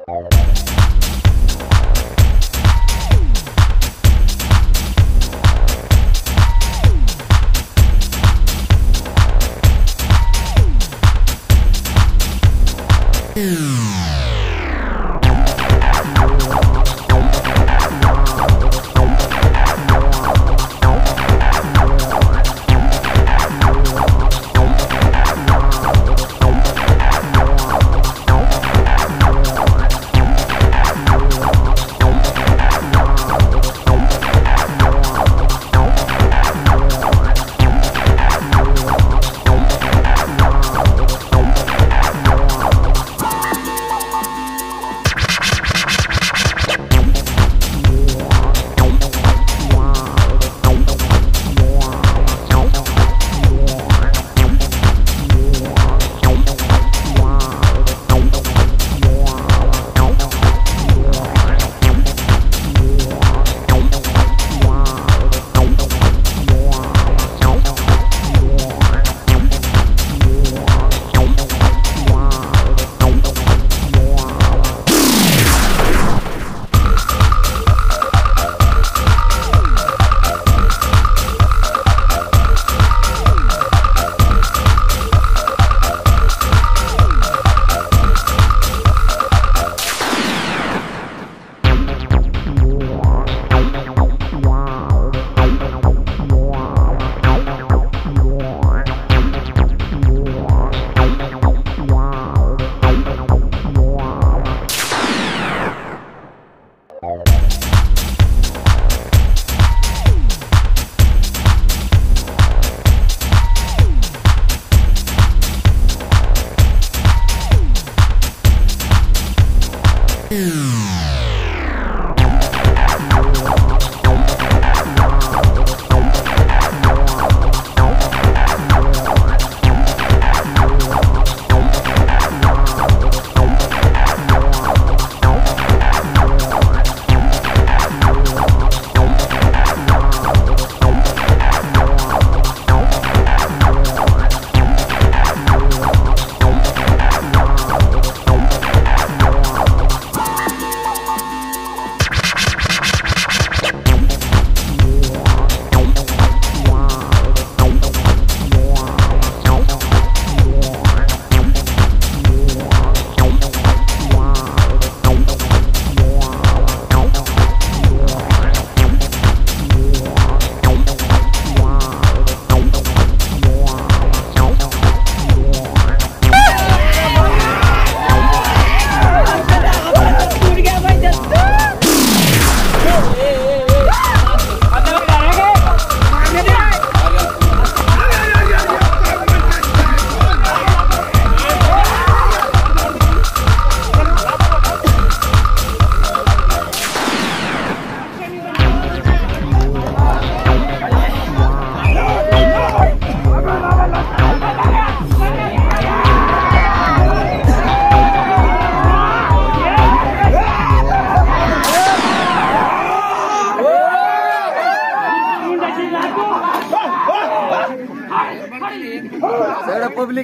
public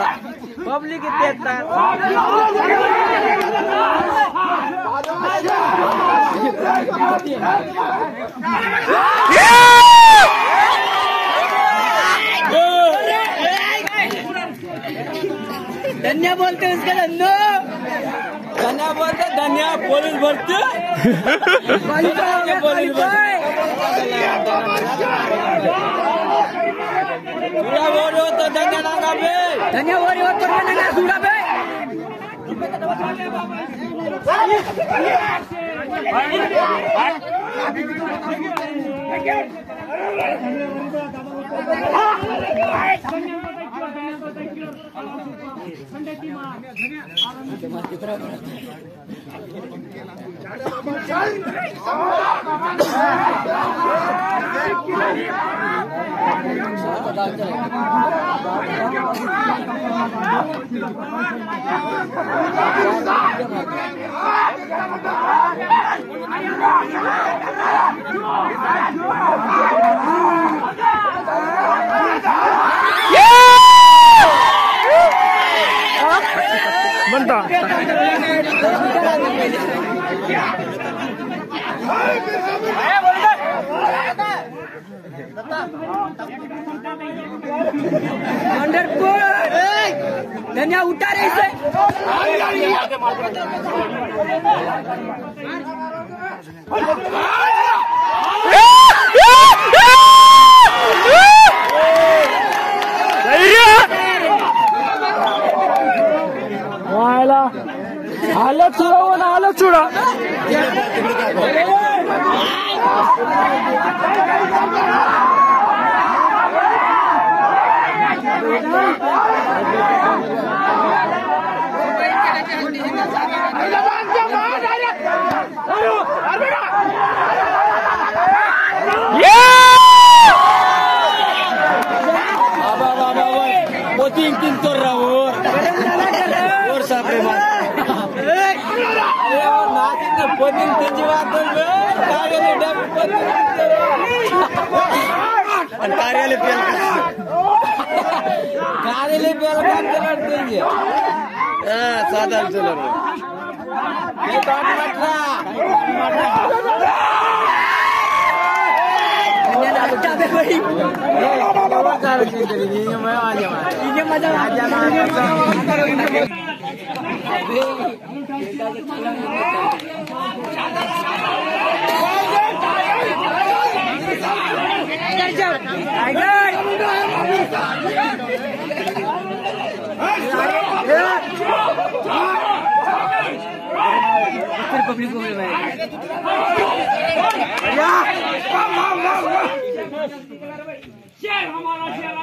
public धन्या बोलते उसका धन्या धन्या बोलते धन्या पुलिस बोलते पुलिस पूरा बोल रहे हो तो धन्या नागा बे धन्या बोल रहे हो तो धन्या नागा सूड़ा बे बनता धन्या उठा रही से हालत चुड़ा वो ना हालत चुड़ा तीन कर रहा और सापरे मार पनीर त्याची बात कार्यालय पेल साधारण चलो पब्लिक को मिल शेर हमारा शेर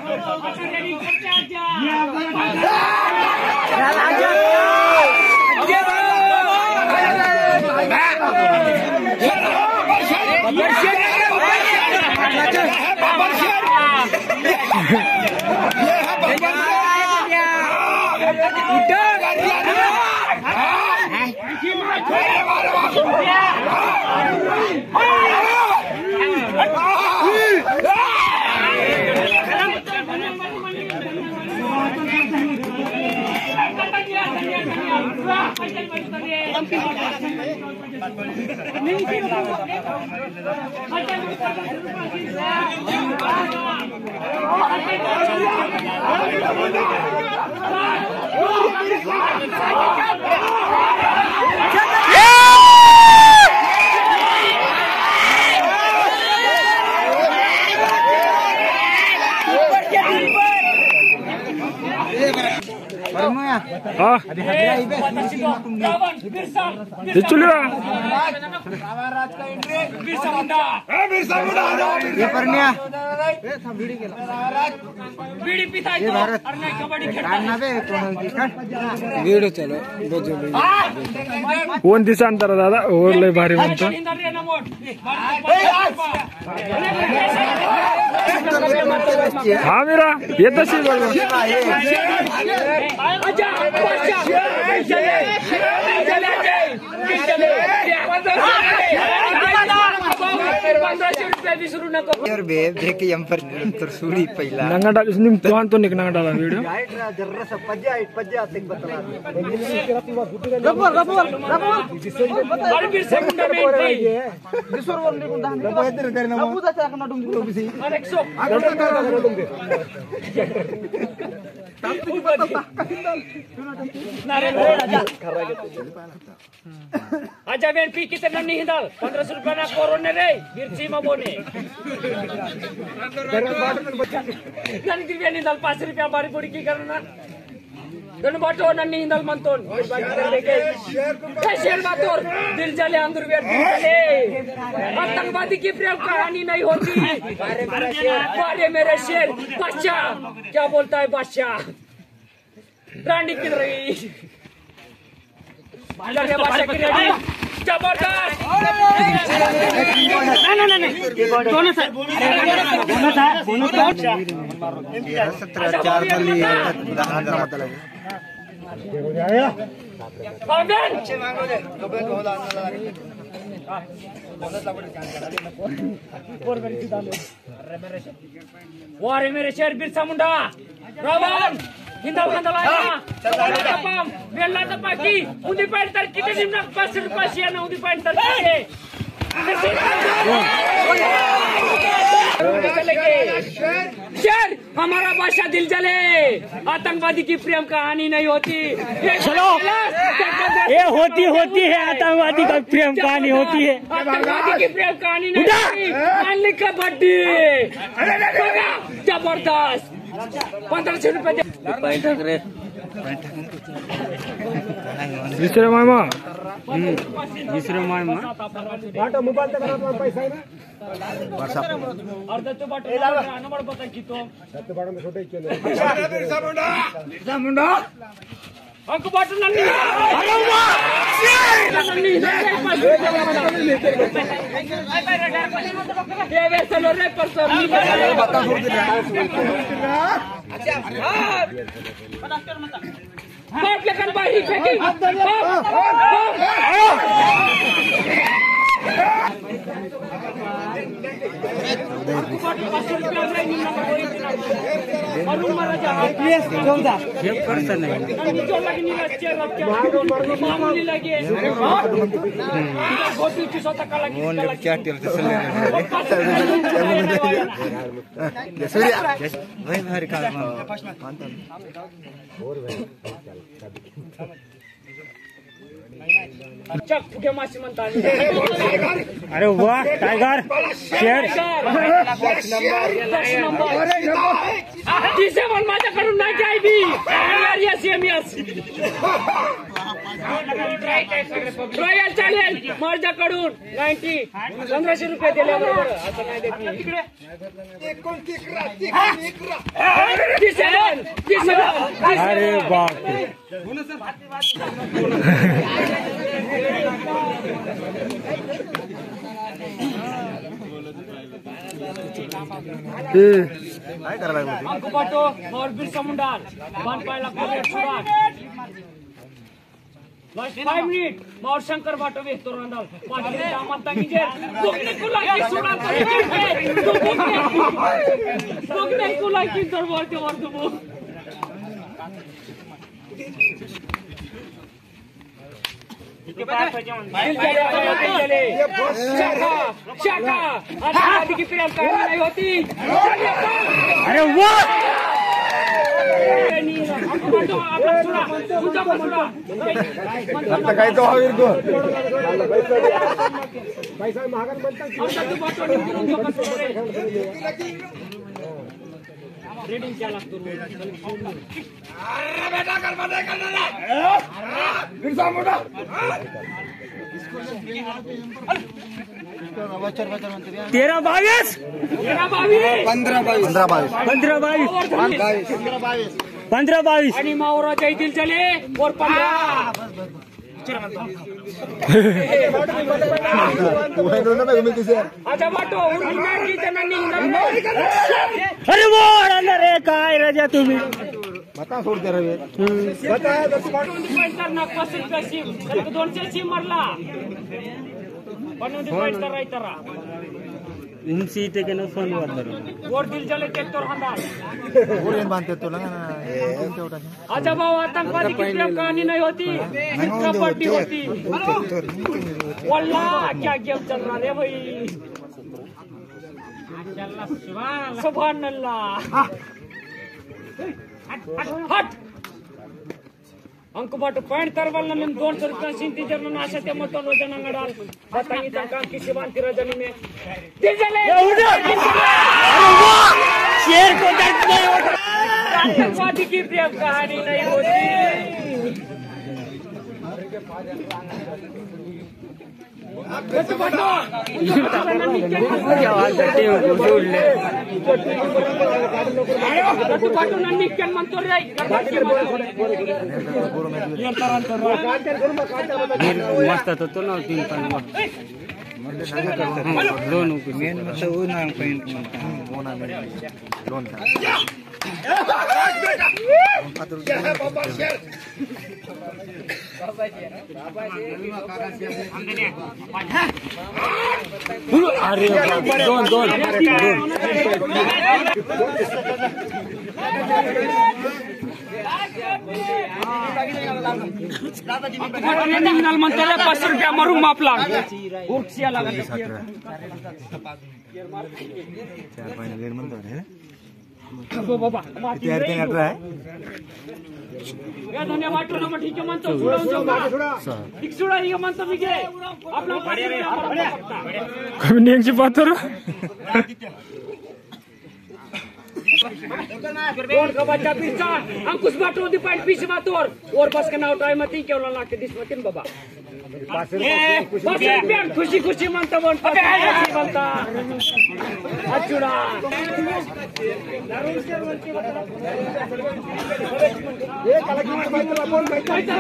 वीडियो चलो कोण दिसा अंतर दादा ओरले भारी म्हणतो हा मीरा येत असेल नंगा डाल इसने तुहान तो निकना डाला वीडियो आजा बेन पी कितना नहीं हिंदाल 1500 रुपया ना कोरोने रे बिरची मबोने नन दिव्या निंदाल 5 रुपया बारी बुड़ी की करना गण बाटो नन्नी हिंदाल मंतोन शेर बातोर दिल जले अंदर वेट चले आतंकवादी की प्रेम कहानी नहीं होती बारे मेरे शेर बादशाह क्या बोलता है बादशाह रानी किधर गई जबरदस्त नहीं दोनों साइड वारे मेरे शेर Birsa Munda Ravan हिंदा Bandla tapam bella tapaki undi pain tar kita dimnak 5 rupiah sian undi pain tar शेर हमारा बादशाह दिल जले आतंकवादी की प्रेम कहानी नहीं होती चलो ये होती है आतंकवादी का प्रेम कहानी होती है आतंकवादी की प्रेम कहानी नहीं होती मानली कबड्डी जबरदस्त 1500 रुपए दुसरे मामा अर्ध्याचं बाटल नंबर बता की तो अंक बाटल नन्नी बाहरी फेंकी चक फुगे मासी म्हणतात अरे वाह टाइगर शेर तिसे पण माझ्याकडून नाही घ्यायची रॉयल चालेल माझ्याकडून 90 1500 रुपये दिल्याबरोबर असं नाही देत अरे बाप अंक पाटो और बिरसा मुंडा वन पायला सुरुवात 5 मिनिट मार शंकर बाटो वेतो रंदाल 5 मिनिट आमंता कीजे दोगने कुलाकी सुना दोगने कुलाकी दरबारते वर्दबो शाखा आतंकवादी की प्रेम कहानी नहीं होती अरे वाह काय तो हवीर गो रेडिंग क्या लागतो तेरा 22 15 आणि मावरा जयदिल चले और 15 अच्छा बाटो अरे वो अरे काय राजा तुम्ही बता सोडते रवी नागपासून कशीम 200 सीम मारला पण रैतरा सीटे के ना फोन वोट दिल चले तेतोर हंदाल अच्छा भाव आतंकवादी की प्रेम कहानी नहीं होती कबड्डी होती वल्ला क्या गेम चल रहा है भाई सुभान अल्लाह हट अंक बाटो पॉइंट तरवल निम 200 रुपये सिंती जरन नाशते मतों जनंगडाल बताई तंका किसी बांती रजनी में दिल जले शेर को दर्द नहीं होता आतंकवादी की प्रेम कहानी नहीं होती मस्त तो ना 3 लोन मेन मतलब वो ना पॉइंट लोन अरे दोन निघाल म्हणताना 500 रुपया मारून मापला उठसिया लागत बाबा धन्य वाटो ना ठीक आहे म्हणतो सोडा हे म्हणतो मी घे आपला कमी नेमची पात्र कौन का बच्चा पीछा अंकुश बाटो दी पॉइंट पीछे बातोर और बस का नाउ टाइम मती केवला लाके दिस मतिन बाबा खुशी खुशी मनता बन खुशी बनता अचुड़ा ये कलेक्टर बैठला बोल बैठला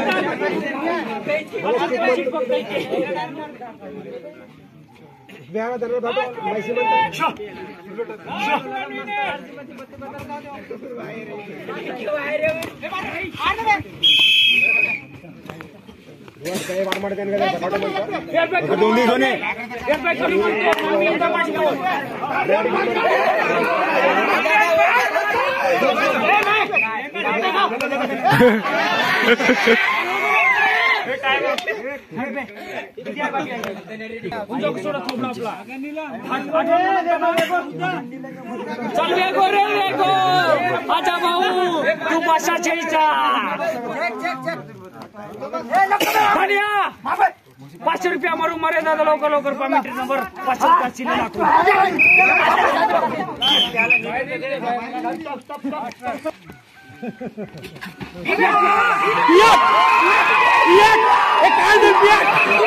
बिहार दरबार बाबा मैसी बनता चल वेगो रे वेगो आजा भाऊ तू भाषा छेचा धनिया 500 रुपया मारू मरे दादा लवकर लवकर पेमेंट नंबर 500 रुपया चिन्ह टाकू एक